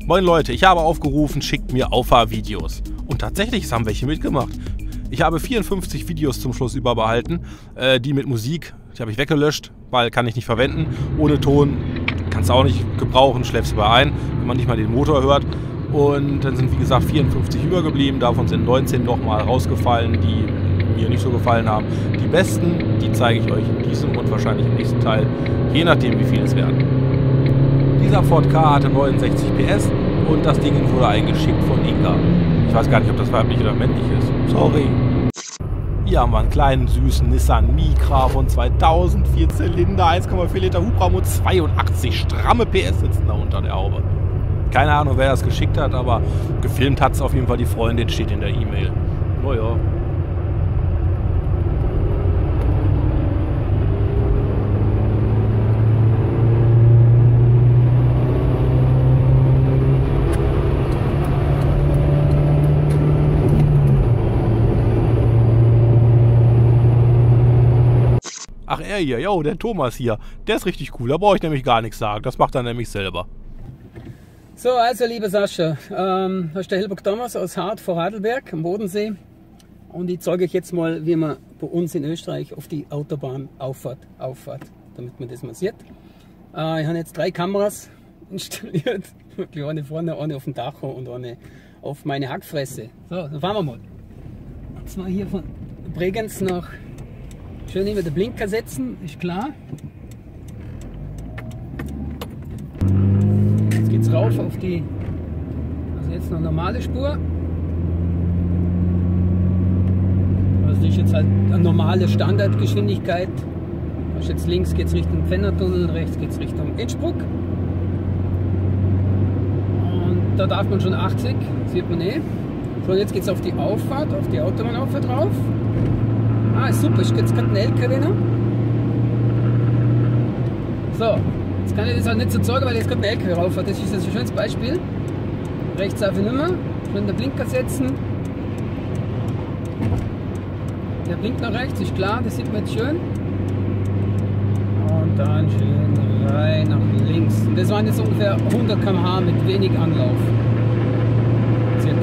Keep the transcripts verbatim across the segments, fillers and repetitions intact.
Moin Leute, ich habe aufgerufen, schickt mir Auffahrvideos. Und tatsächlich haben welche mitgemacht. Ich habe vierundfünfzig Videos zum Schluss überbehalten, äh, die mit Musik, die habe ich weggelöscht, weil kann ich nicht verwenden. Ohne Ton kannst du auch nicht gebrauchen, schläfst du bei ein, wenn man nicht mal den Motor hört. Und dann sind wie gesagt vierundfünfzig übergeblieben, davon sind neunzehn nochmal rausgefallen, die mir nicht so gefallen haben. Die besten, die zeige ich euch in diesem und wahrscheinlich im nächsten Teil, je nachdem wie viel es werden. Dieser Ford Ka hatte neunundsechzig P S und das Ding wurde eingeschickt von Inga. Ich weiß gar nicht, ob das weiblich oder männlich ist. Sorry. Hier haben wir einen kleinen süßen Nissan Micra von zweitausend, vier Zylinder, eins Komma vier Liter Hubraum und zweiundachtzig stramme P S sitzen da unter der Haube. Keine Ahnung, wer das geschickt hat, aber gefilmt hat es auf jeden Fall die Freundin, steht in der E-Mail. Naja. Ach, er hier, jo, der Thomas hier. Der ist richtig cool, da brauche ich nämlich gar nichts sagen. Das macht er nämlich selber. So, also lieber Sascha, ähm, das ist der Helburg Thomas aus Hart vor Radlberg am Bodensee. Und ich zeige euch jetzt mal, wie man bei uns in Österreich auf die Autobahn auffahrt, auffahrt, damit man das mal sieht. Äh, ich habe jetzt drei Kameras installiert. Eine vorne, eine auf dem Tacho und eine auf meine Hackfresse. So, dann fahren wir mal. Jetzt mal hier von Bregenz nach... Schön immer den Blinker setzen, ist klar. Jetzt geht es rauf auf die, also jetzt noch normale Spur. Also das ist jetzt halt eine normale Standardgeschwindigkeit. Also jetzt links geht es Richtung Pfändertunnel, rechts geht es Richtung Innsbruck. Und da darf man schon achtzig, sieht man eh. So, und jetzt geht es auf die Auffahrt, auf die Autobahnauffahrt drauf. Ah, super, ich jetzt gerade ein L K W noch. So, jetzt kann ich das halt nicht so zeigen, weil jetzt gerade ein L K W rauffährt. Das ist jetzt ein schönes Beispiel. Rechts auf die Nummer, schön den Blinker setzen. Der blinkt nach rechts, ist klar, das sieht man jetzt schön. Und dann schön rein nach links. Und das waren jetzt ungefähr hundert Kilometer pro Stunde mit wenig Anlauf. Circa.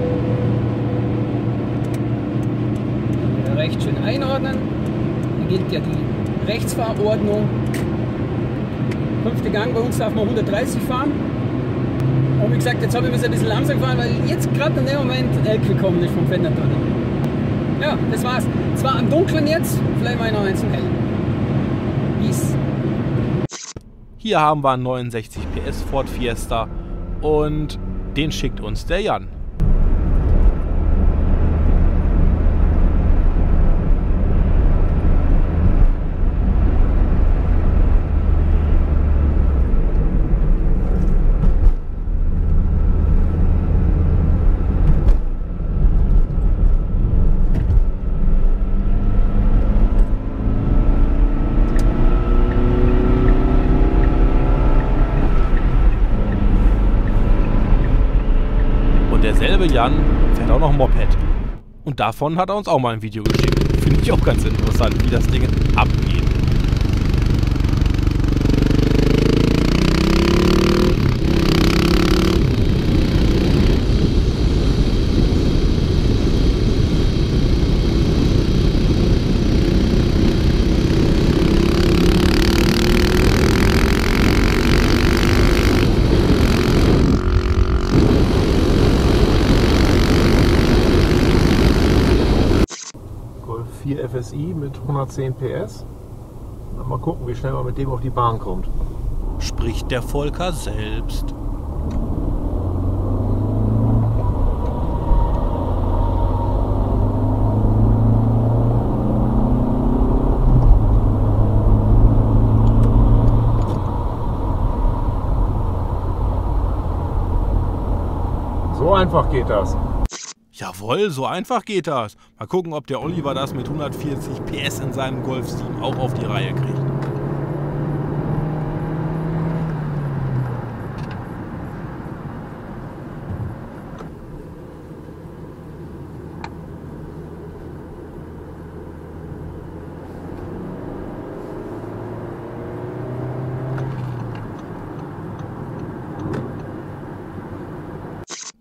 Recht schön einordnen. Da gilt ja die Rechtsfahrordnung. Fünfte Gang, bei uns darf man hundertdreißig fahren. Und wie gesagt, jetzt habe ich ein bisschen langsam gefahren, weil jetzt gerade in dem Moment ein L K W gekommen ist vom Pfändertunnel. Ja, das war's. Zwar am Dunkeln jetzt, vielleicht mal noch eins im Hellen. Peace. Hier haben wir einen neunundsechzig P S Ford Fiesta und den schickt uns der Jan. Derselbe Jan fährt auch noch ein Moped. Und davon hat er uns auch mal ein Video geschickt. Finde ich auch ganz interessant, wie das Ding abgeht. vier F S I mit hundertzehn P S. Mal gucken, wie schnell man mit dem auf die Bahn kommt. Spricht der Volker selbst. So einfach geht das. Jawohl, so einfach geht das. Mal gucken, ob der Oliver das mit hundertvierzig P S in seinem Golf sieben auch auf die Reihe kriegt.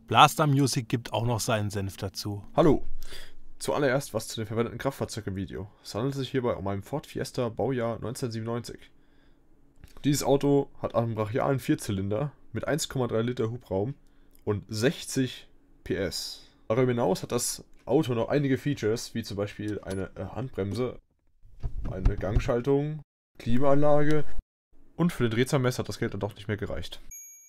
Blaster Music gibt auch noch seinen Senf dazu. Hallo! Zuallererst was zu dem verwendeten Kraftfahrzeug im Video. Es handelt sich hierbei um einen Ford Fiesta Baujahr neunzehnhundertsiebenundneunzig. Dieses Auto hat einen brachialen Vierzylinder mit eins Komma drei Liter Hubraum und sechzig P S. Darüber hinaus hat das Auto noch einige Features, wie zum Beispiel eine Handbremse, eine Gangschaltung, Klimaanlage und für den Drehzahlmesser hat das Geld dann doch nicht mehr gereicht.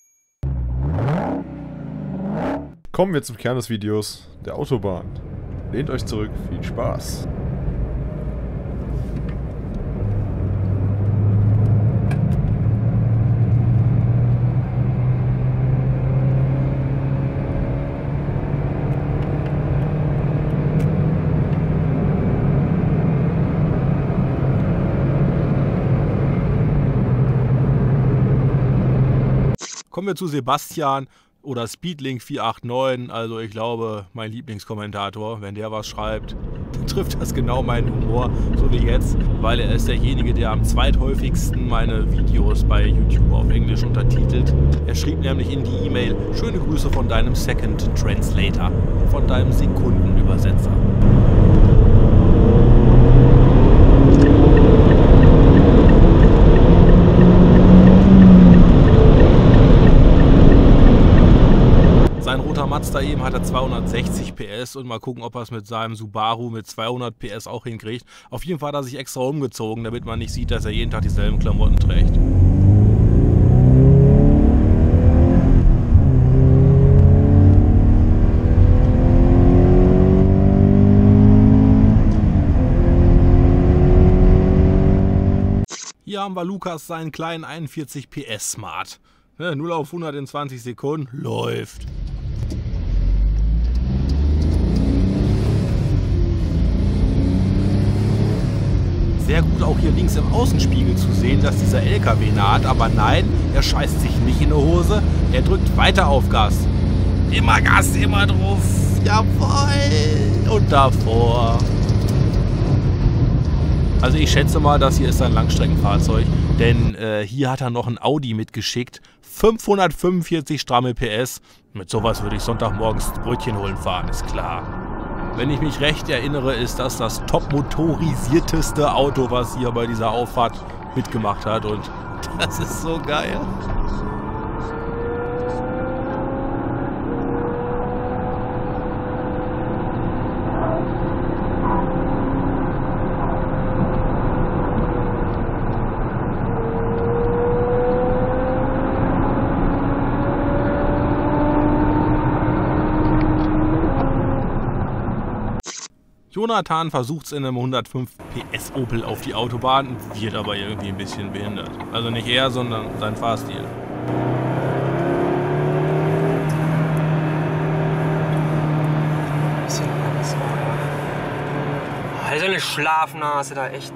Kommen wir zum Kern des Videos, der Autobahn. Lehnt euch zurück, viel Spaß! Kommen wir zu Sebastian oder Speedlink vier acht neun, also ich glaube mein Lieblingskommentator, wenn der was schreibt, dann trifft das genau meinen Humor, so wie jetzt, weil er ist derjenige, der am zweithäufigsten meine Videos bei YouTube auf Englisch untertitelt. Er schrieb nämlich in die E-Mail: schöne Grüße von deinem Second Translator, von deinem Sekundenübersetzer. Sein roter Mazda eben hat er zweihundertsechzig P S und mal gucken, ob er es mit seinem Subaru mit zweihundert P S auch hinkriegt. Auf jeden Fall hat er sich extra umgezogen, damit man nicht sieht, dass er jeden Tag dieselben Klamotten trägt. Hier haben wir Lukas seinen kleinen einundvierzig P S Smart. null auf hundert in zwanzig Sekunden, läuft. Sehr gut auch hier links im Außenspiegel zu sehen, dass dieser L K W naht, aber nein, er scheißt sich nicht in die Hose, er drückt weiter auf Gas. Immer Gas, immer drauf, jawohl, und davor. Also ich schätze mal, das hier ist ein Langstreckenfahrzeug, denn äh, hier hat er noch ein Audi mitgeschickt, fünfhundertfünfundvierzig stramme P S. Mit sowas würde ich Sonntagmorgens Brötchen holen fahren, ist klar. Wenn ich mich recht erinnere, ist das das top motorisierteste Auto, was hier bei dieser Auffahrt mitgemacht hat und das ist so geil. Jonathan versucht es in einem hundertfünf P S Opel auf die Autobahn, wird aber irgendwie ein bisschen behindert. Also nicht er, sondern sein Fahrstil. Also eine Schlafnase da, echt.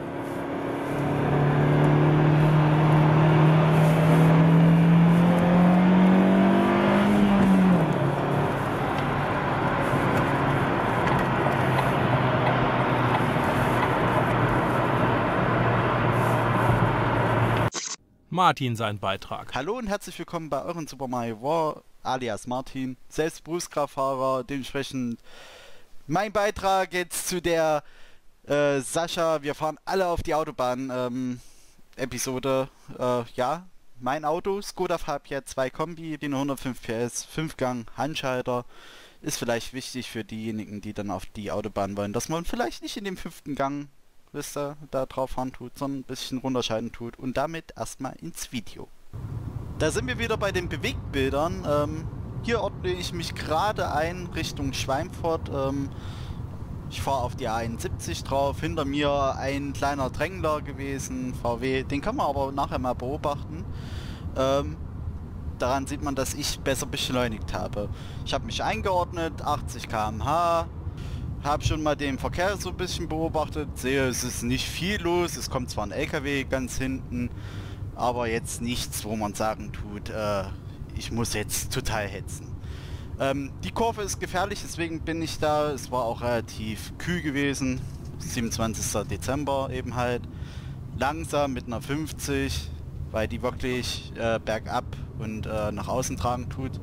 Martin sein Beitrag. Hallo und herzlich willkommen bei euren Super Mario War, alias Martin, selbst Berufskraftfahrer, dementsprechend mein Beitrag jetzt zu der äh, Sascha, wir fahren alle auf die Autobahn ähm, Episode. Äh, ja, mein Auto, Skoda Fabia zwei Kombi, die hundertfünf P S, fünf Gang, Handschalter, ist vielleicht wichtig für diejenigen, die dann auf die Autobahn wollen, dass man vielleicht nicht in dem fünften Gang, wisst ihr, da drauf fahren tut, sondern ein bisschen runterschalten tut und damit erstmal ins Video. Da sind wir wieder bei den Bewegtbildern. Ähm, hier ordne ich mich gerade ein Richtung Schweinfurt. Ähm, ich fahre auf die A einundsiebzig drauf, hinter mir ein kleiner Drängler gewesen, V W, den kann man aber nachher mal beobachten. Ähm, daran sieht man, dass ich besser beschleunigt habe. Ich habe mich eingeordnet, achtzig Kilometer pro Stunde. Habe schon mal den Verkehr so ein bisschen beobachtet, sehe, es ist nicht viel los, es kommt zwar ein L K W ganz hinten, aber jetzt nichts, wo man sagen tut, äh, ich muss jetzt total hetzen. Ähm, die Kurve ist gefährlich, deswegen bin ich da, es war auch relativ kühl gewesen, siebenundzwanzigster Dezember eben halt, langsam mit einer fünfzig, weil die wirklich äh, bergab und äh, nach außen tragen tut.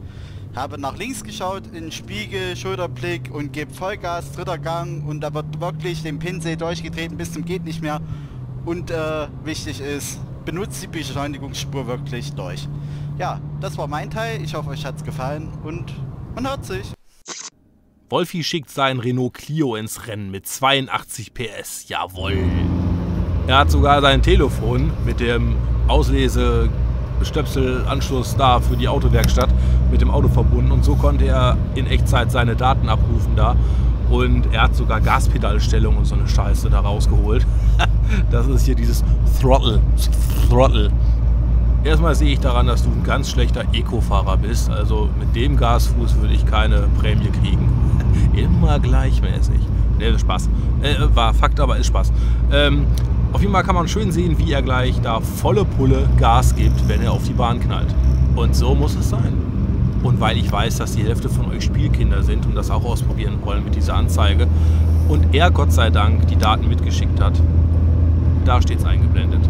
Habe nach links geschaut, in den Spiegel, Schulterblick und gebe Vollgas, dritter Gang und da wird wirklich den Pinsel durchgetreten bis zum geht nicht mehr. Und äh, wichtig ist, benutzt die Beschleunigungsspur wirklich durch. Ja, das war mein Teil. Ich hoffe, euch hat es gefallen und man hört sich. Wolfi schickt seinen Renault Clio ins Rennen mit zweiundachtzig P S. Jawohl. Er hat sogar sein Telefon mit dem Auslesestöpselanschluss da für die Autowerkstatt mit dem Auto verbunden und so konnte er in Echtzeit seine Daten abrufen da. Und er hat sogar Gaspedalstellung und so eine Scheiße da rausgeholt. Das ist hier dieses Throttle. Throttle. Erstmal sehe ich daran, dass du ein ganz schlechter Eco-Fahrer bist. Also mit dem Gasfuß würde ich keine Prämie kriegen. Immer gleichmäßig. Ne, Spaß. Äh, war Fakt, aber ist Spaß. Ähm, auf jeden Fall kann man schön sehen, wie er gleich da volle Pulle Gas gibt, wenn er auf die Bahn knallt. Und so muss es sein. Und weil ich weiß, dass die Hälfte von euch Spielkinder sind und das auch ausprobieren wollen mit dieser Anzeige und er Gott sei Dank die Daten mitgeschickt hat, da steht es eingeblendet.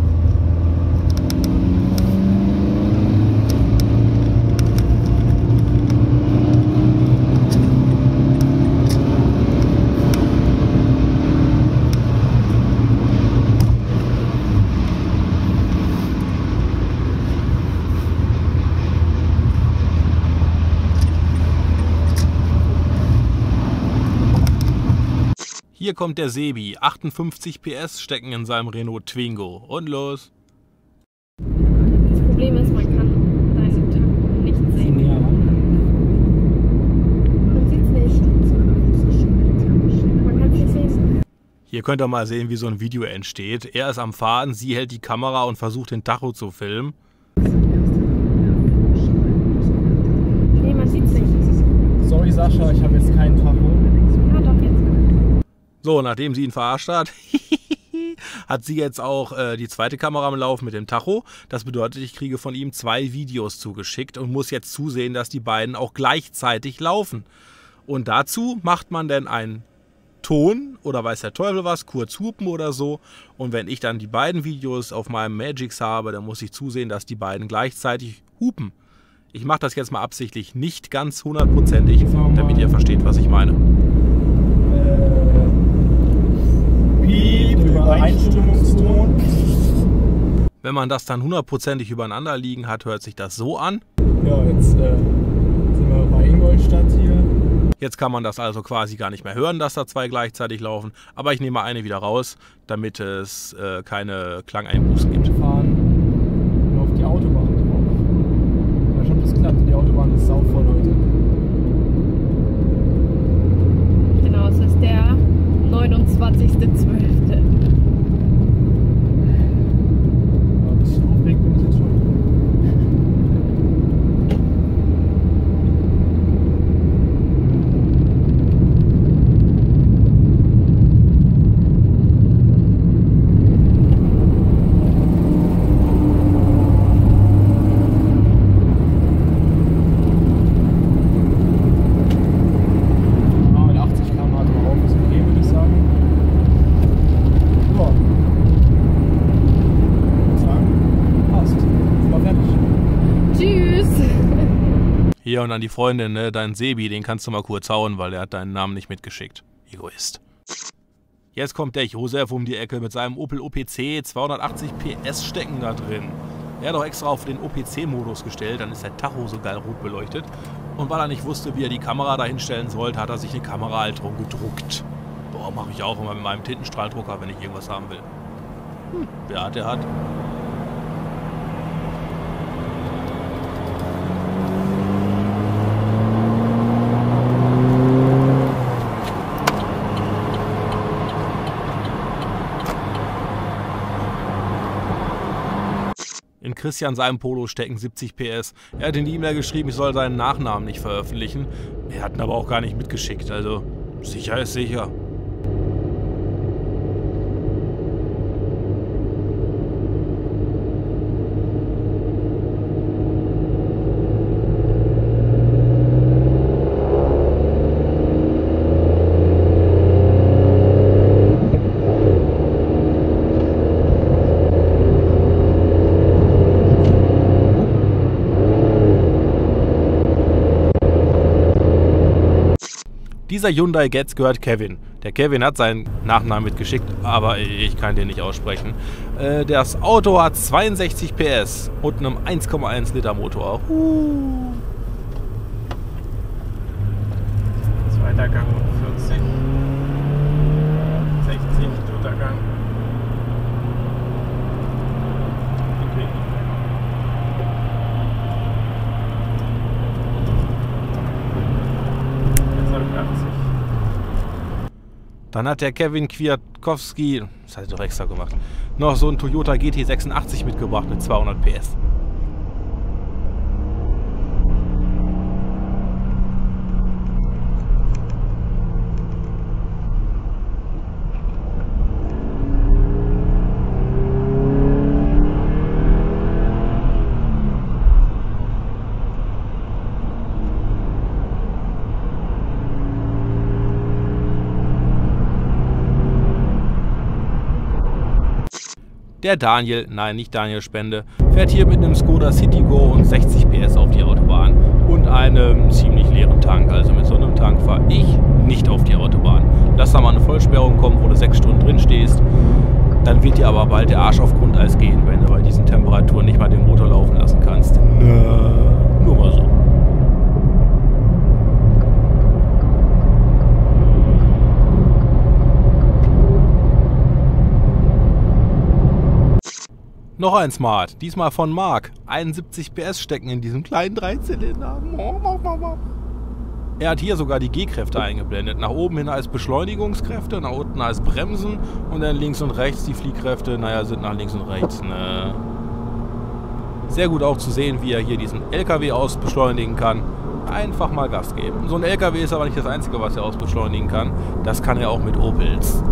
Hier kommt der Sebi, achtundfünfzig P S stecken in seinem Renault Twingo. Und los! Das Problem ist, man kann deinen Tank nicht sehen. Ja. Man sieht es nicht. Man kann es nicht sehen. Hier könnt ihr mal sehen, wie so ein Video entsteht. Er ist am Fahren, sie hält die Kamera und versucht den Tacho zu filmen. Nee, man sieht es nicht. Sorry Sascha, ich habe jetzt keinen Tacho. Ah, doch, jetzt. So, nachdem sie ihn verarscht hat, hat sie jetzt auch äh, die zweite Kamera am Laufen mit dem Tacho. Das bedeutet, ich kriege von ihm zwei Videos zugeschickt und muss jetzt zusehen, dass die beiden auch gleichzeitig laufen. Und dazu macht man dann einen Ton oder weiß der Teufel was, kurz hupen oder so. Und wenn ich dann die beiden Videos auf meinem Magix habe, dann muss ich zusehen, dass die beiden gleichzeitig hupen. Ich mache das jetzt mal absichtlich nicht ganz hundertprozentig, damit ihr versteht, was ich meine. Übereinstimmungston. Wenn man das dann hundertprozentig übereinander liegen hat, hört sich das so an. Ja, jetzt äh, sind wir bei Ingolstadt hier. Jetzt kann man das also quasi gar nicht mehr hören, dass da zwei gleichzeitig laufen. Aber ich nehme eine wieder raus, damit es äh, keine Klangeinbußen gibt. Wir fahren auf die Autobahn drauf. Mal schauen, ob das klappt. Die Autobahn ist sauvoll heute. Genau, es ist der neunundzwanzigster zwölfter Ein bisschen aufgeregt bin ich jetzt schon. Hier und an die Freundin, ne, dein Sebi, den kannst du mal kurz hauen, weil er hat deinen Namen nicht mitgeschickt. Egoist. Jetzt kommt der Josef um die Ecke mit seinem Opel O P C, zweihundertachtzig P S stecken da drin. Er hat auch extra auf den O P C-Modus gestellt, dann ist der Tacho so geil rot beleuchtet. Und weil er nicht wusste, wie er die Kamera da hinstellen sollte, hat er sich eine Kamerahalterung gedruckt. Boah, mache ich auch immer mit meinem Tintenstrahldrucker, wenn ich irgendwas haben will. Hm, wer hat, der hat. In Christian seinem Polo stecken siebzig P S. Er hat in die E-Mail geschrieben, ich soll seinen Nachnamen nicht veröffentlichen. Er hat ihn aber auch gar nicht mitgeschickt, also sicher ist sicher. Dieser Hyundai Getz gehört Kevin. Der Kevin hat seinen Nachnamen mitgeschickt, aber ich kann den nicht aussprechen. Äh, das Auto hat zweiundsechzig P S und einen eins Komma eins Liter Motor. Uh. Zweiter Gang vierzig. sechzig, dritter Gang. Okay. Jetzt habe ich achtzig. Dann hat der Kevin Kwiatkowski, das hat er doch extra gemacht, noch so einen Toyota G T sechsundachtzig mitgebracht mit zweihundert P S. Der Daniel, nein nicht Daniel Spende, fährt hier mit einem Skoda Citigo und sechzig P S auf die Autobahn und einem ziemlich leeren Tank. Also mit so einem Tank fahre ich nicht auf die Autobahn. Lass da mal eine Vollsperrung kommen, wo du sechs Stunden drin stehst. Dann wird dir aber bald der Arsch auf Grundeis gehen, wenn du bei diesen Temperaturen nicht mal den Motor laufen lassen kannst. Nö, nur mal so. Noch ein Smart, diesmal von Mark. einundsiebzig P S stecken in diesem kleinen Dreizylinder. Er hat hier sogar die G-Kräfte eingeblendet. Nach oben hin als Beschleunigungskräfte, nach unten als Bremsen und dann links und rechts die Fliehkräfte, naja, sind nach links und rechts. Ne? Sehr gut auch zu sehen, wie er hier diesen L K W ausbeschleunigen kann. Einfach mal Gas geben. So ein L K W ist aber nicht das Einzige, was er ausbeschleunigen kann. Das kann er auch mit Opels.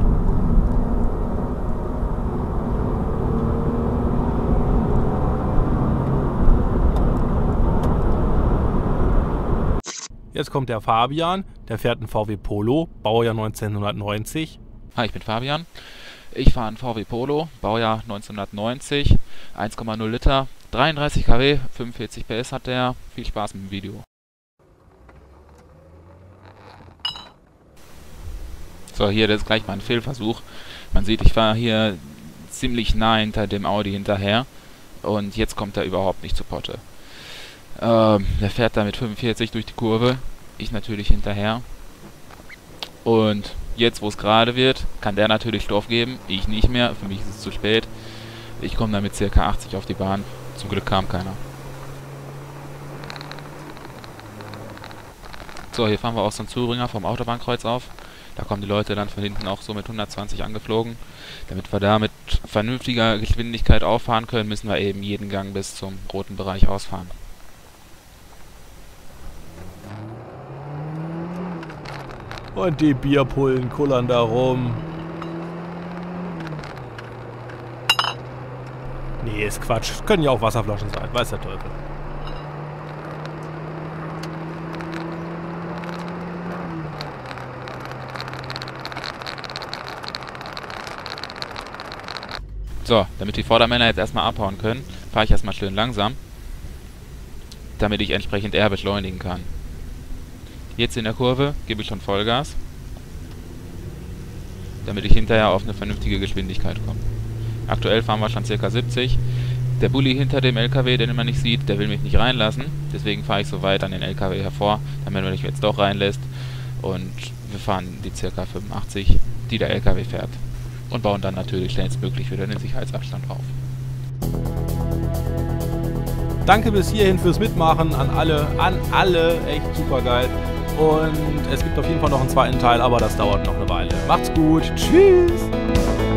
Jetzt kommt der Fabian, der fährt einen V W Polo, Baujahr neunzehnhundertneunzig. Hi, ich bin Fabian. Ich fahre einen V W Polo, Baujahr neunzehnhundertneunzig, eins Komma null Liter, dreiunddreißig Kilowatt, fünfundvierzig P S hat der. Viel Spaß mit dem Video. So, hier, das ist gleich mal ein Fehlversuch. Man sieht, ich fahre hier ziemlich nah hinter dem Audi hinterher und jetzt kommt er überhaupt nicht zu Potte. Ähm, der fährt da mit fünfundvierzig durch die Kurve, ich natürlich hinterher. Und jetzt, wo es gerade wird, kann der natürlich Stoff geben, ich nicht mehr, für mich ist es zu spät. Ich komme da mit ca. achtzig auf die Bahn, zum Glück kam keiner. So, hier fahren wir auch so einen Zubringer vom Autobahnkreuz auf. Da kommen die Leute dann von hinten auch so mit hundertzwanzig angeflogen. Damit wir da mit vernünftiger Geschwindigkeit auffahren können, müssen wir eben jeden Gang bis zum roten Bereich ausfahren. Und die Bierpullen kullern da rum. Nee, ist Quatsch. Können ja auch Wasserflaschen sein, weiß der Teufel. So, damit die Vordermänner jetzt erstmal abhauen können, fahre ich erstmal schön langsam, damit ich entsprechend eher beschleunigen kann. Jetzt in der Kurve gebe ich schon Vollgas, damit ich hinterher auf eine vernünftige Geschwindigkeit komme. Aktuell fahren wir schon ca. siebzig. Der Bulli hinter dem L K W, den man nicht sieht, der will mich nicht reinlassen. Deswegen fahre ich so weit an den L K W hervor, damit er mich jetzt doch reinlässt. Und wir fahren die ca. fünfundachtzig, die der L K W fährt. Und bauen dann natürlich schnellstmöglich wieder den Sicherheitsabstand auf. Danke bis hierhin fürs Mitmachen an alle, an alle, echt super geil. Und es gibt auf jeden Fall noch einen zweiten Teil, aber das dauert noch eine Weile. Macht's gut, tschüss!